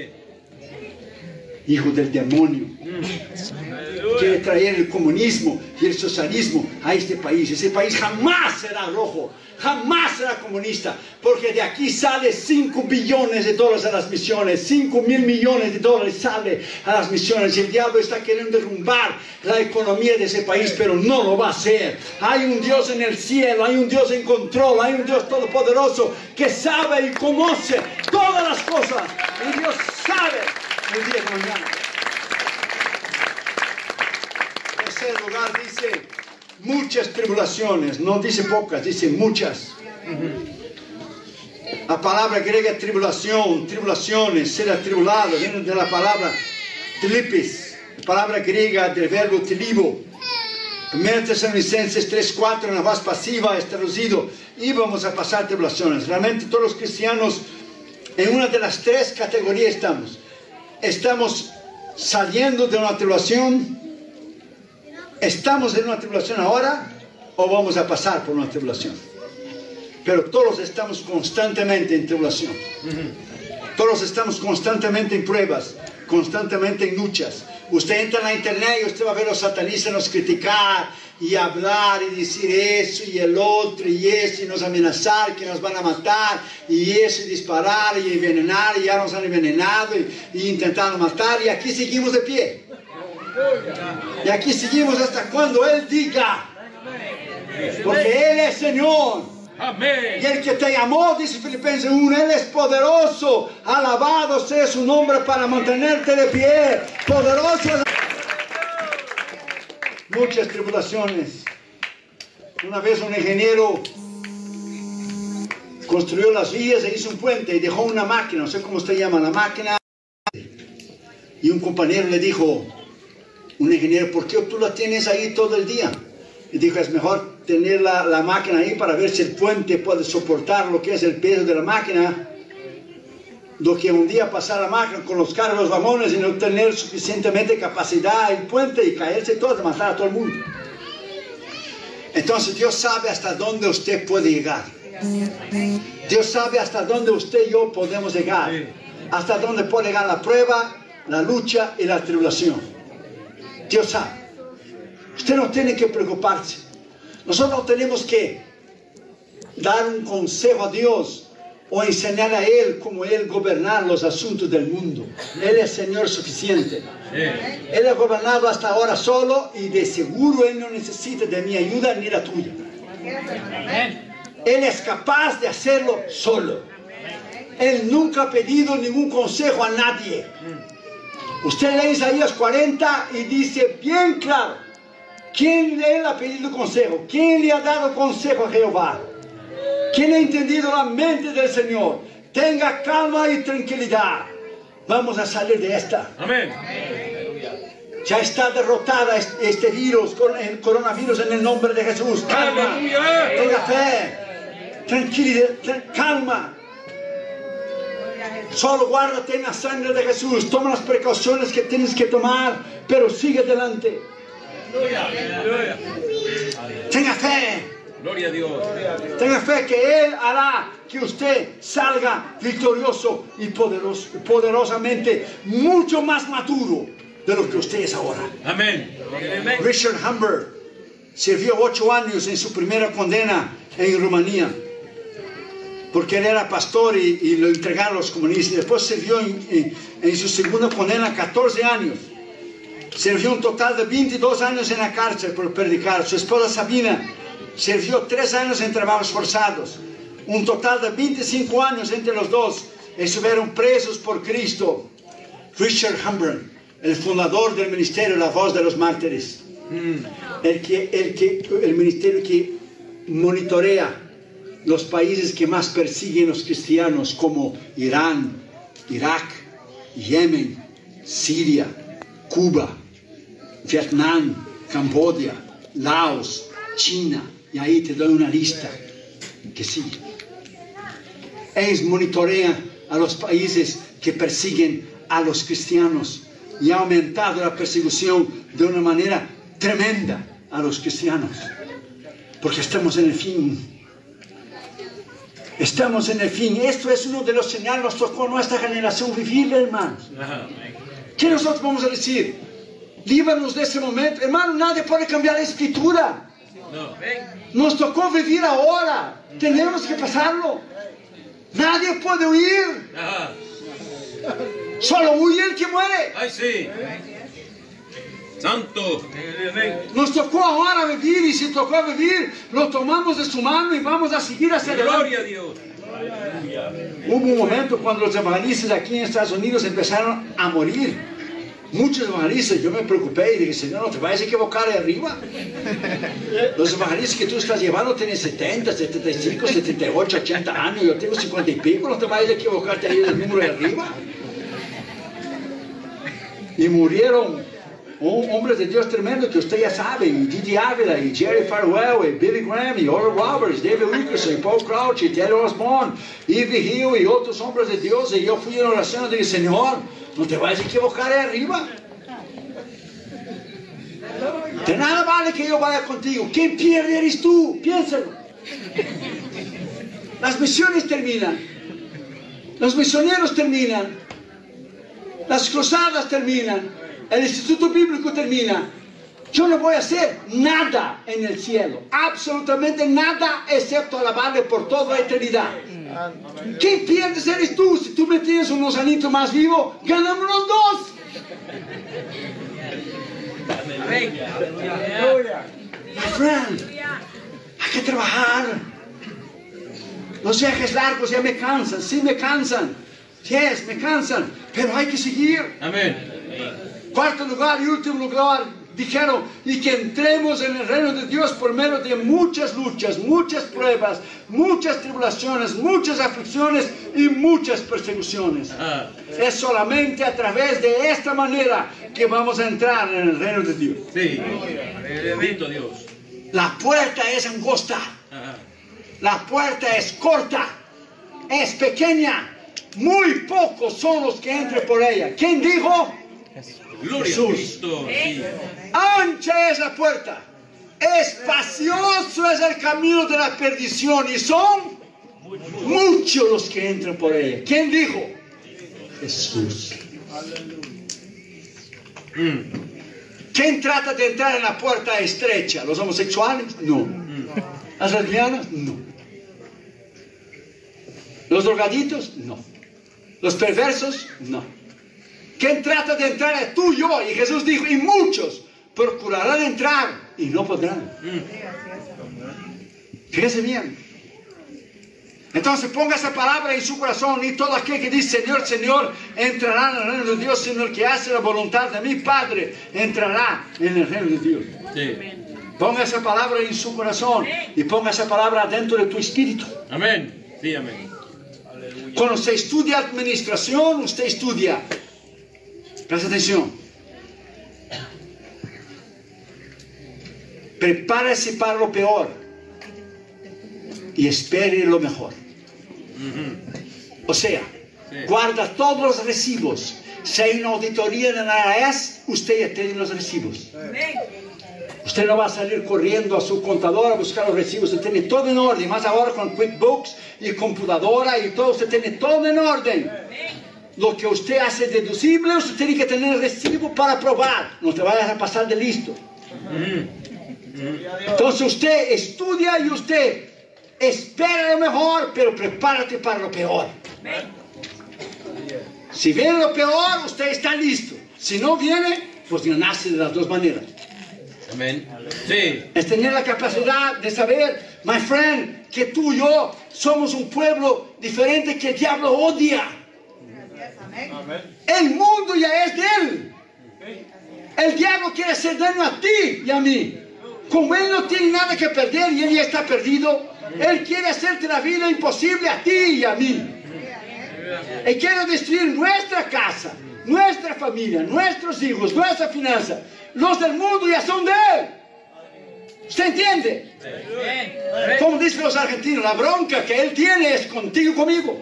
Hijo del demonio. Quiere traer el comunismo y el socialismo a este país. Ese país jamás será rojo, jamás será comunista, porque de aquí sale cinco billones de dólares a las misiones, cinco mil millones de dólares sale a las misiones. Y el diablo está queriendo derrumbar la economía de ese país, pero no lo va a hacer. Hay un Dios en el cielo, hay un Dios en control, hay un Dios todopoderoso que sabe y conoce todas las cosas. Y Dios sabe el día de mañana. En tercer lugar dice muchas tribulaciones, no dice pocas, dice muchas. La palabra griega tribulación, tribulaciones, ser atribulado, viene de la palabra tilipis, la palabra griega del verbo tilibo. primera Tesalonicenses tres cuatro en la voz pasiva es traducido, íbamos a pasar tribulaciones. Realmente todos los cristianos en una de las tres categorías estamos. Estamos saliendo de una tribulación? ¿Estamos en una tribulación ahora o vamos a pasar por una tribulación? Pero todos estamos constantemente en tribulación. Todos estamos constantemente en pruebas, constantemente en luchas. Usted entra en la internet y usted va a ver a los satanistas nos criticar y hablar y decir eso y el otro y eso y nos amenazar que nos van a matar y eso y disparar y envenenar y ya nos han envenenado y, y intentando matar, y aquí seguimos de pie. Y aquí seguimos hasta cuando Él diga, porque Él es Señor. Amén. Y el que te llamó, dice Filipenses uno, Él es poderoso, alabado sea su nombre para mantenerte de pie, poderoso. Muchas tribulaciones. Una vez un ingeniero construyó las vías e hizo un puente y dejó una máquina, no sé cómo usted llama la máquina, y un compañero le dijo, un ingeniero, ¿por qué tú la tienes ahí todo el día? Y dijo, es mejor tener la, la máquina ahí para ver si el puente puede soportar lo que es el peso de la máquina, do que un día pasar la máquina con los carros, los vagones y no tener suficientemente capacidad el puente y caerse todo, matar a todo el mundo. Entonces Dios sabe hasta dónde usted puede llegar. Dios sabe hasta dónde usted y yo podemos llegar. Hasta dónde puede llegar la prueba, la lucha y la tribulación. Dios sabe. Usted no tiene que preocuparse. Nosotros tenemos que dar un consejo a Dios o enseñar a Él cómo Él gobernar los asuntos del mundo. Él es Señor suficiente. Él ha gobernado hasta ahora solo y de seguro Él no necesita de mi ayuda ni la tuya. Él es capaz de hacerlo solo. Él nunca ha pedido ningún consejo a nadie. Usted lee Isaías cuarenta y dice bien claro, ¿quién le ha pedido consejo? ¿Quién le ha dado consejo a Jehová? ¿Quién ha entendido la mente del Señor? Tenga calma y tranquilidad. Vamos a salir de esta. Amén. Ya está derrotada este virus, el coronavirus, en el nombre de Jesús. Calma. Aleluya. Tenga fe. Tranquilidad. Calma. Solo guárdate en la sangre de Jesús. Toma las precauciones que tienes que tomar, pero sigue adelante. Tenga fe. Gloria a Dios. Tenga fe que Él hará que usted salga victorioso y poderoso, poderosamente mucho más maduro de lo que usted es ahora. Amén. Richard Humber sirvió ocho años en su primera condena en Rumanía, porque él era pastor y, y lo entregaron a los comunistas. Después sirvió en, en, en su segunda condena catorce años. Sirvió un total de veintidós años en la cárcel por predicar. Su esposa Sabina sirvió tres años en trabajos forzados. Un total de veinticinco años entre los dos. Estuvieron presos por Cristo. Richard Humber, el fundador del ministerio La Voz de los Mártires. El, que, el, que, el ministerio que monitorea los países que más persiguen a los cristianos, como Irán, Irak, Yemen, Siria, Cuba, Vietnam, Camboya, Laos, China, y ahí te doy una lista que sigue. Ellos monitorean a los países que persiguen a los cristianos y ha aumentado la persecución de una manera tremenda a los cristianos, porque estamos en el fin. Estamos en el fin. Esto es uno de los señales. Nos tocó a nuestra generación vivir, hermanos. ¿Qué nosotros vamos a decir? Líbranos de ese momento. Hermano, nadie puede cambiar la escritura. Nos tocó vivir ahora. Tenemos que pasarlo. Nadie puede huir. Solo huye el que muere. Ay, sí. Santo. Nos tocó ahora vivir, y si tocó vivir, lo tomamos de su mano y vamos a seguir hacia adelante. Gloria a Dios. Hubo un momento cuando los evangelistas aquí en Estados Unidos empezaron a morir. Muchos evangelistas, yo me preocupé y dije, Señor, no te vayas a equivocar ahí arriba. Los evangelistas que tú estás llevando tienen setenta, setenta y cinco, setenta y ocho, ochenta años, yo tengo cincuenta y pico, no te vayas a equivocarte ahí del número de arriba. Y murieron un hombre de Dios tremendo que usted ya sabe, y Didi Ávila, y Jerry Farwell, y Billy Graham, y Oral Roberts, David Wilkerson, y Paul Crouch, y Taylor Osborne, y Ivy Hill, y otros hombres de Dios. Y yo fui en oración y dije, Señor, No te vayas a equivocar ahí arriba. De nada vale que yo vaya contigo. ¿Quién pierde eres tú? Piénsalo. Las misiones terminan. Los misioneros terminan. Las cruzadas terminan. El instituto bíblico termina. Yo no voy a hacer nada en el cielo. Absolutamente nada, excepto alabarle por toda la eternidad. ¿Quién pierdes eres tú? Si tú me tienes unos anitos más vivos, ganamos los dos. My friend, hay que trabajar. Los viajes largos ya me cansan, sí me cansan. Yes, me cansan, pero hay que seguir. Amén. Cuarto lugar y último lugar, dijeron, y que entremos en el reino de Dios por medio de muchas luchas, muchas pruebas, muchas tribulaciones, muchas aflicciones y muchas persecuciones. Ah. Es solamente a través de esta manera que vamos a entrar en el reino de Dios. Sí. Bendito Dios. La puerta es angosta, Ah. la puerta es corta, es pequeña, muy pocos son los que entran por ella. ¿Quién dijo? Gloria Jesús. a Cristo. Sí. Ancha es la puerta, espacioso es el camino de la perdición y son muchos los que entran por ella. ¿Quién dijo? Jesús. Mm. ¿Quién trata de entrar en la puerta estrecha? ¿Los homosexuales? No. ¿Las lesbianas? No. ¿Los drogaditos? No. ¿Los perversos? No. ¿Quién trata de entrar es tú y yo? Y Jesús dijo, y muchos procurarán entrar y no podrán. Fíjese bien. Entonces ponga esa palabra en su corazón, y todo aquel que dice Señor, Señor, entrará en el reino de Dios, sino el que hace la voluntad de mi Padre entrará en el reino de Dios. Sí. Ponga esa palabra en su corazón y ponga esa palabra dentro de tu espíritu. Amén. Sí, amén. Cuando usted estudia administración, usted estudia. Presta atención. Prepárese para lo peor y espere lo mejor. O sea, Sí. guarda todos los recibos. Si hay una auditoría en la I R S, usted ya tiene los recibos. Usted no va a salir corriendo a su contador a buscar los recibos. Usted tiene todo en orden. Más ahora con QuickBooks y computadora y todo, usted tiene todo en orden. Lo que usted hace deducible, usted tiene que tener recibo para probar. No te vayas a pasar de listo. Entonces usted estudia y usted espera lo mejor, pero prepárate para lo peor. Si viene lo peor, usted está listo. Si no viene, pues nace de las dos maneras. Amén. Sí. Es tener la capacidad de saber, my friend, que tú y yo somos un pueblo diferente que el diablo odia. El mundo ya es de él. El diablo quiere hacer daño a ti y a mí. Como él no tiene nada que perder y él ya está perdido, él quiere hacerte la vida imposible a ti y a mí. Él quiere destruir nuestra casa, nuestra familia, nuestros hijos, nuestra finanza. Los del mundo ya son de él. ¿Usted entiende? Como dicen los argentinos, la bronca que él tiene es contigo y conmigo.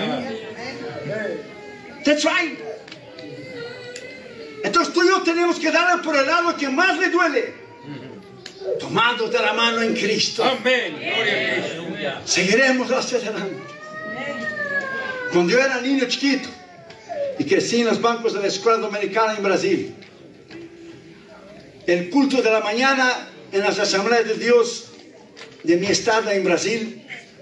That's right. Entonces tú y yo tenemos que darle por el lado que más le duele, tomando de la mano en Cristo. Amén. Gloria a Cristo. Seguiremos hacia adelante. Cuando yo era niño chiquito y crecí en los bancos de la escuela dominicana en Brasil, el culto de la mañana en las asambleas de Dios de mi estado en Brasil,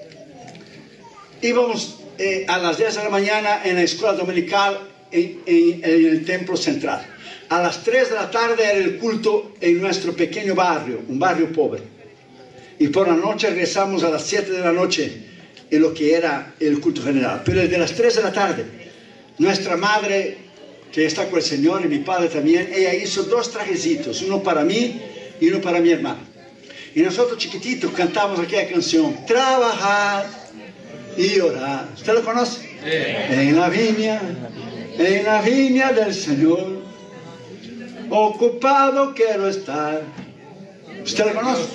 íbamos eh, a las diez de la mañana en la escuela dominical en, en, en el templo central. A las tres de la tarde era el culto en nuestro pequeño barrio, un barrio pobre. Y por la noche regresamos a las siete de la noche en lo que era el culto general. Pero desde las tres de la tarde, nuestra madre, que está con el Señor, y mi padre también, ella hizo dos trajecitos, uno para mí y uno para mi hermano. Y nosotros chiquititos cantamos aquella canción, trabajar y orar. ¿Usted lo conoce? Sí. En la viña, en la viña del Señor, ocupado quiero estar. ¿Usted lo conoce?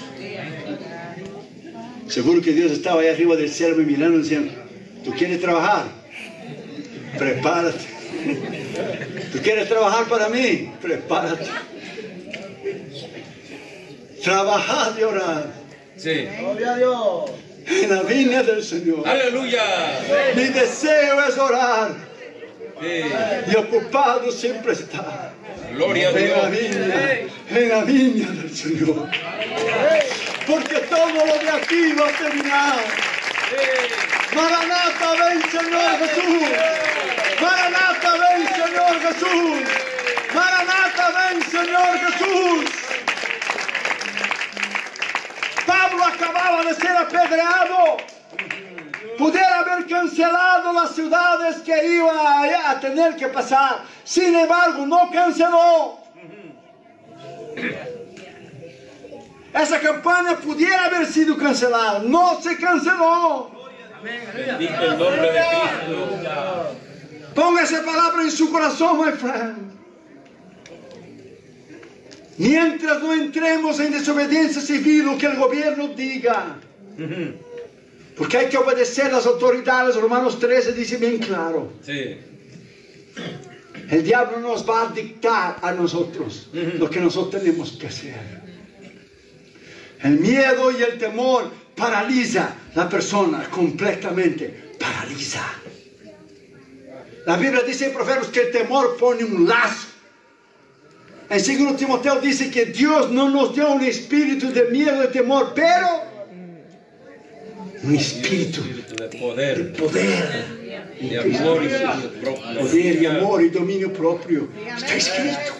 Seguro que Dios estaba ahí arriba del cielo mirando y diciendo, ¿tú quieres trabajar? Prepárate. ¿Tú quieres trabajar para mí? Prepárate. Trabajad y orad. Sí. Gloria a Dios. En la viña del Señor. Aleluya. Mi deseo es orar. Sí. Y ocupado siempre está. Gloria a En la Dios. viña, en la viña del Señor. Porque todo lo de aquí va a terminar. Maranata, ven Señor Jesús. Maranata, ven Señor Jesús. Maranata, ven Señor Jesús. Pablo acababa de ser apedreado. Pudiera haber cancelado las ciudades que iba a, a tener que pasar. Sin embargo, no canceló. Esa campaña pudiera haber sido cancelada. No se canceló. Bendito el nombre de Cristo. Ponga esa palabra en su corazón, my friend. Mientras no entremos en desobediencia civil, lo que el gobierno diga. Porque hay que obedecer las autoridades. Romanos trece dice bien claro. Sí. El diablo nos va a dictar a nosotros lo que nosotros tenemos que hacer. El miedo y el temor paraliza a la persona completamente. Paraliza. La Biblia dice en Proverbios que el temor pone un lazo. En segundo Timoteo dice que Dios no nos dio un espíritu de miedo y temor, pero un espíritu De de poder, poder, de amor y dominio propio. poder y amor y dominio propio. Está escrito.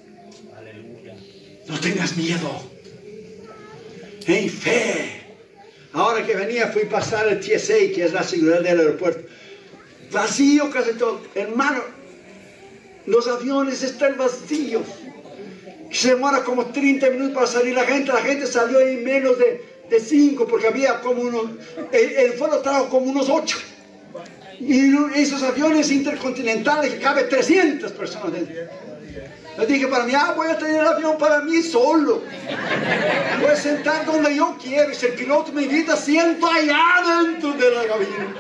No tengas miedo. En fe. Ahora que venía fui a pasar el T S A, que es la seguridad del aeropuerto. Vacío casi todo. Hermano, los aviones están vacíos. Se demora como treinta minutos para salir la gente. La gente salió en menos de cinco porque había como unos... El, el vuelo trajo como unos ocho. Y esos aviones intercontinentales que cabe trescientas personas dentro. Yo dije para mí, ah, voy a tener el avión para mí solo. Voy a sentar donde yo quiero. Y si el piloto me invita, siento allá dentro de la cabina.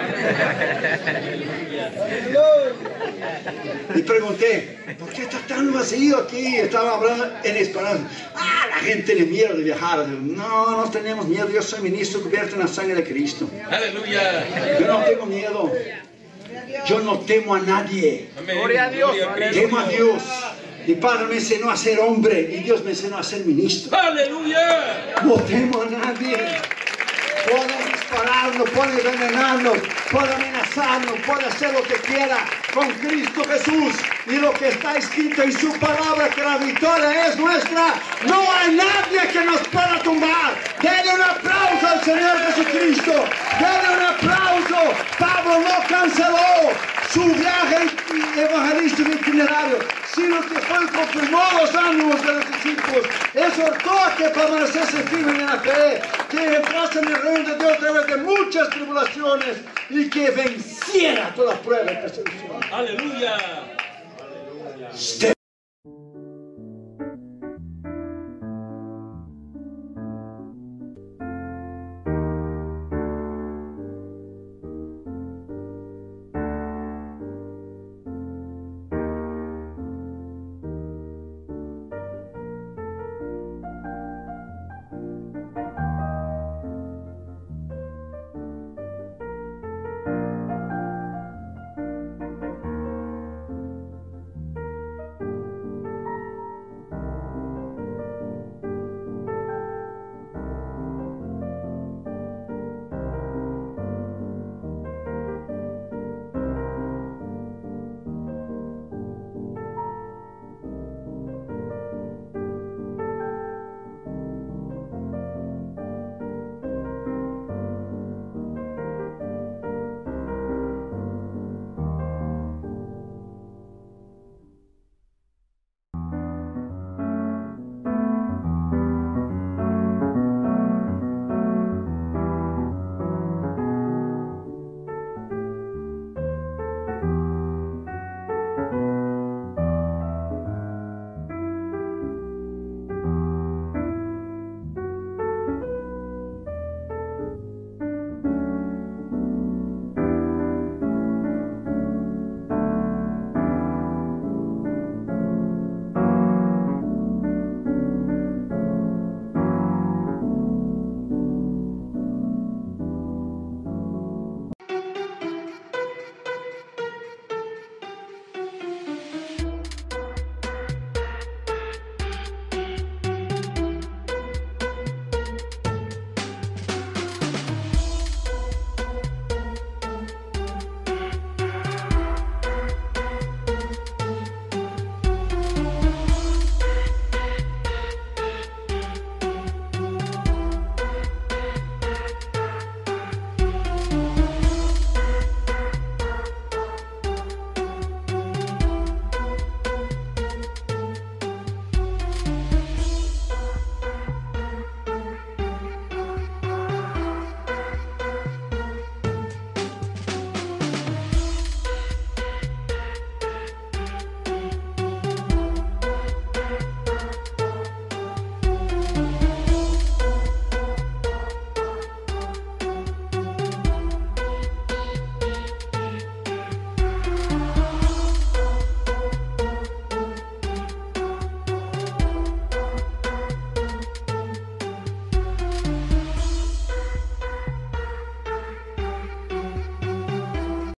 Y pregunté, ¿por qué está tan vacío aquí? Estaba hablando en español. Ah, la gente le miedo de viajar. No, no tenemos miedo. Yo soy ministro cubierto en la sangre de Cristo. Aleluya. Yo no tengo miedo. Yo no temo a nadie. Amén. Gloria a Dios. Temo a Dios. Mi padre me enseñó a ser hombre y Dios me enseñó a ser ministro. Aleluya. No temo a nadie. Puede dispararnos, puede envenenarnos, puede amenazarnos, puede hacer lo que quiera con Cristo Jesús. Y lo que está escrito en su palabra, que la victoria es nuestra. No hay nadie que nos pueda tumbar. Denle un aplauso al Señor Jesucristo. Denle un aplauso. Pablo no canceló su viaje evangelístico itinerario, sino que fue y confirmó los ánimos de los discípulos, exhortó a que permaneciesen firmes en la fe, que entrasen en el reino de Dios a través de muchas tribulaciones y que venciera toda prueba y persecución. Aleluya. Stay